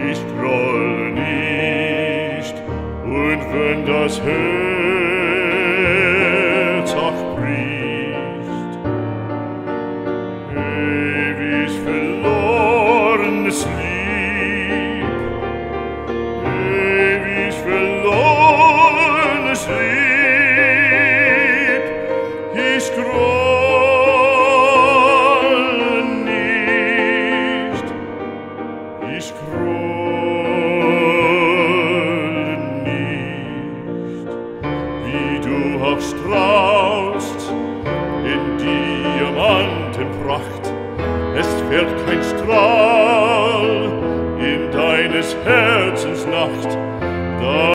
ich groll nicht, und wenn das Herz auch bricht, ewig verlorenes Lieb, ewig verlorenes Lieb, ich groll nicht, ich groll nicht, wie du auch strahlst in Diamantenpracht, es fällt kein Strahl in deines Herzens Nacht.